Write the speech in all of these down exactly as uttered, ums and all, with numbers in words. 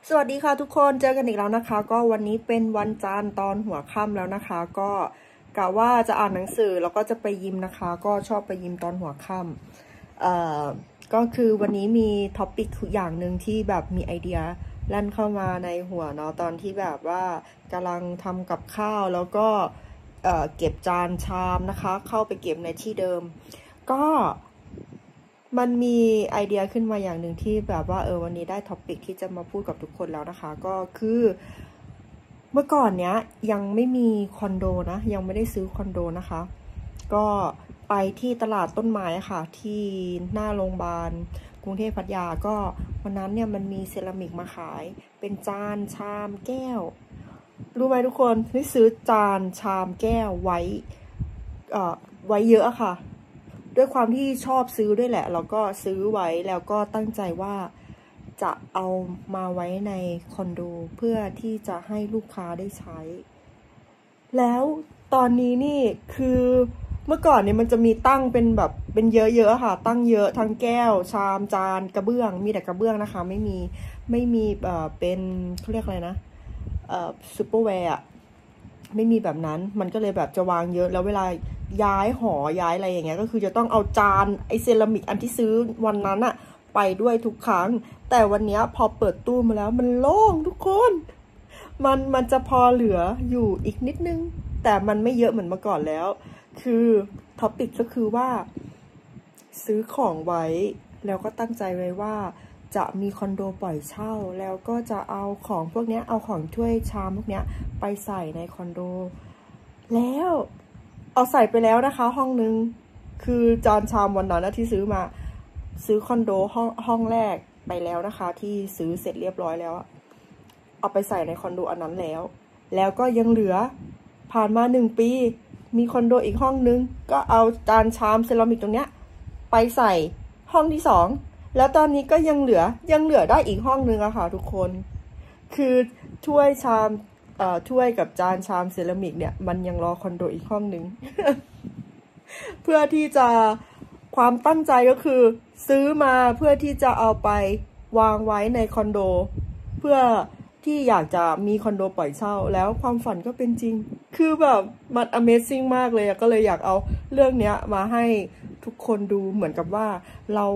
สวัสดีค่ะทุกคนเจอกันอีกแล้วนะคะก็วันนี้เป็นวันจันทร์ตอนหัวค่ำแล้วนะคะก็กะว่าจะอ่านหนังสือแล้วก็จะไปยิมนะคะก็ชอบไปยิมตอนหัวค่ำเอ่อก็คือวันนี้มีท็อปิกอย่างหนึ่งที่แบบมีไอเดียลั่นเข้ามาในหัวเนาะตอนที่แบบว่ากำลังทำกับข้าวแล้วก็เอ่อเก็บจานชามนะคะเข้าไปเก็บในที่เดิมก็มันมีไอเดียขึ้นมาอย่างหนึ่งที่แบบว่าเออวันนี้ได้ท็อปิกที่จะมาพูดกับทุกคนแล้วนะคะก็คือเมื่อก่อนเนี้ยยังไม่มีคอนโดนะยังไม่ได้ซื้อคอนโดนะคะก็ไปที่ตลาดต้นไม้ค่ะที่หน้าโรงพยาบาลกรุงเทพพัทยาก็วันนั้นเนี่ยมันมีเซรามิกมาขายเป็นจานชามแก้วรู้ไหมทุกคนที่ซื้อจานชามแก้วไว้เอ่อไว้เยอะอะค่ะด้วยความที่ชอบซื้อด้วยแหละแล้วก็ซื้อไว้แล้วก็ตั้งใจว่าจะเอามาไว้ในคอนโดเพื่อที่จะให้ลูกค้าได้ใช้แล้วตอนนี้นี่คือเมื่อก่อนเนี่ยมันจะมีตั้งเป็นแบบเป็นเยอะๆค่ะตั้งเยอะทั้งแก้วชามจานกระเบื้องมีแต่กระเบื้องนะคะไม่มีไม่มีเอ่อเป็นเขาเรียกอะไรนะเอ่อซูเปอร์แวร์อะไม่มีแบบนั้นมันก็เลยแบบจะวางเยอะแล้วเวลาย้ายหอย้ายอะไรอย่างเงี้ยก็คือจะต้องเอาจานไอเซรามิกอันที่ซื้อวันนั้นอะไปด้วยทุกครั้งแต่วันนี้พอเปิดตู้มาแล้วมันโล่งทุกคนมันมันจะพอเหลืออยู่อีกนิดนึงแต่มันไม่เยอะเหมือนเมื่อก่อนแล้วคือท็อปิกก็คือว่าซื้อของไว้แล้วก็ตั้งใจไว้ว่าจะมีคอนโดปล่อยเช่าแล้วก็จะเอาของพวกนี้เอาของถ้วยชามพวกนี้ไปใส่ในคอนโดแล้วเอาใส่ไปแล้วนะคะห้องนึงคือจานชามวันนั้นที่ซื้อมาซื้อคอนโดห้องห้องแรกไปแล้วนะคะที่ซื้อเสร็จเรียบร้อยแล้วเอาไปใส่ในคอนโดอันนั้นแล้วแล้วก็ยังเหลือผ่านมาหนึ่งปีมีคอนโดอีกห้องนึงก็เอาจานชามเซรามิกตรงเนี้ยไปใส่ห้องที่สองแล้วตอนนี้ก็ยังเหลือยังเหลือได้อีกห้องนึงอะค่ะทุกคนคือถ้วยชามเอ่อถ้วยกับจานชามเซรามิกเนี่ยมันยังรอคอนโดอีกห้องนึง เพื่อที่จะความตั้งใจก็คือซื้อมาเพื่อที่จะเอาไปวางไว้ในคอนโดเพื่อที่อยากจะมีคอนโดปล่อยเช่าแล้วความฝันก็เป็นจริงคือแบบมัน Amazing มากเลยก็เลยอยากเอาเรื่องนี้มาให้ทุกคนดูเหมือนกับว่าเรา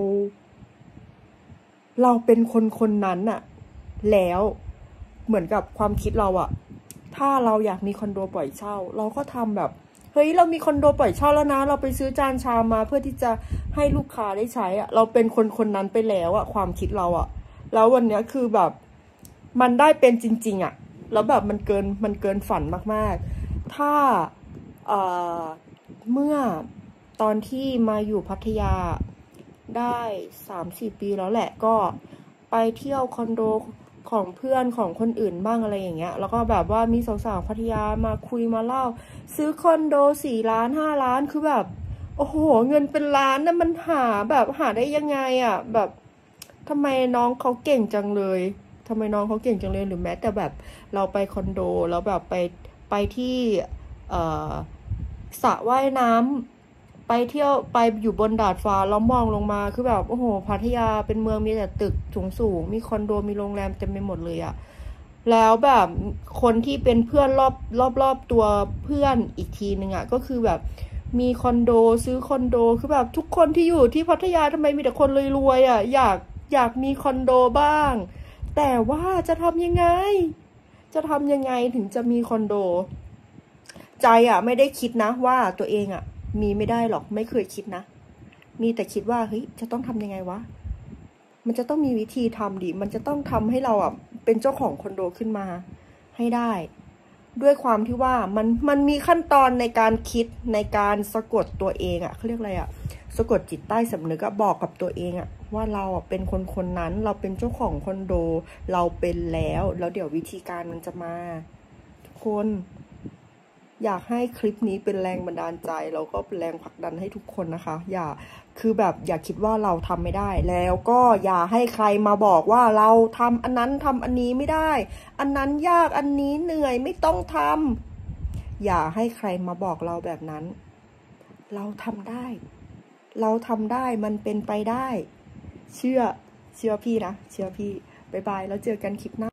เราเป็นคนคนนั้นอะแล้วเหมือนกับความคิดเราอะถ้าเราอยากมีคอนโดปล่อยเช่าเราก็ทำแบบเฮ้ยเรามีคอนโดปล่อยเช่าแล้วนะเราไปซื้อจานชามมาเพื่อที่จะให้ลูกค้าได้ใช้อะเราเป็นคนคนนั้นไปแล้วอะความคิดเราอะแล้ววันนี้คือแบบมันได้เป็นจริงๆอะแล้วแบบมันเกินมันเกินฝันมากๆถ้าเอ่อเมื่อตอนที่มาอยู่พัทยาได้สามสี่ปีแล้วแหละก็ไปเที่ยวคอนโดของเพื่อนของคนอื่นบ้างอะไรอย่างเงี้ยแล้วก็แบบว่ามีสาวๆพัทยามาคุยมาเล่าซื้อคอนโดสี่ล้านห้าล้านคือแบบโอ้โหเงินเป็นล้านนะมันหาแบบหาได้ยังไงอ่ะแบบทำไมน้องเขาเก่งจังเลยทำไมน้องเขาเก่งจังเลยหรือแม้แต่แบบเราไปคอนโดแล้วแบบไปไปที่เอ่อสระว่ายน้ำไปเที่ยวไปอยู่บนดาดฟ้าแล้วมองลงมาคือแบบโอ้โหพัทยาเป็นเมืองมีแต่ตึกสูงๆมีคอนโดมีโรงแรมเต็มไปหมดเลยอะแล้วแบบคนที่เป็นเพื่อนรอบรอบรอบตัวเพื่อนอีกทีนึงอะก็คือแบบมีคอนโดซื้อคอนโดคือแบบทุกคนที่อยู่ที่พัทยาทำไมมีแต่คนรวยๆอะอยากอยากมีคอนโดบ้างแต่ว่าจะทำยังไงจะทำยังไงถึงจะมีคอนโดใจอะไม่ได้คิดนะว่าตัวเองอะมีไม่ได้หรอกไม่เคยคิดนะมีแต่คิดว่าเฮ้ยจะต้องทำยังไงวะมันจะต้องมีวิธีทำดิมันจะต้องทำให้เราอ่ะเป็นเจ้าของคอนโดขึ้นมาให้ได้ด้วยความที่ว่ามันมันมีขั้นตอนในการคิดในการสะกดตัวเองอ่ะเขาเรียกอะไรอ่ะสะกดจิตใต้สำนึกอะบอกกับตัวเองอ่ะว่าเราอ่ะเป็นคนคนนั้นเราเป็นเจ้าของคอนโดเราเป็นแล้วแล้วเดี๋ยววิธีการมันจะมาทุกคนอยากให้คลิปนี้เป็นแรงบันดาลใจแล้วก็เป็นแรงผลักดันให้ทุกคนนะคะอย่าคือแบบอย่าคิดว่าเราทำไม่ได้แล้วก็อย่าให้ใครมาบอกว่าเราทำอันนั้นทำอันนี้ไม่ได้อันนั้นยากอันนี้เหนื่อยไม่ต้องทำอย่าให้ใครมาบอกเราแบบนั้นเราทำได้เราทำได้มันเป็นไปได้เชื่อเชื่อพี่นะเชื่อพี่บ๊ายบายแล้วเจอกันคลิปหน้า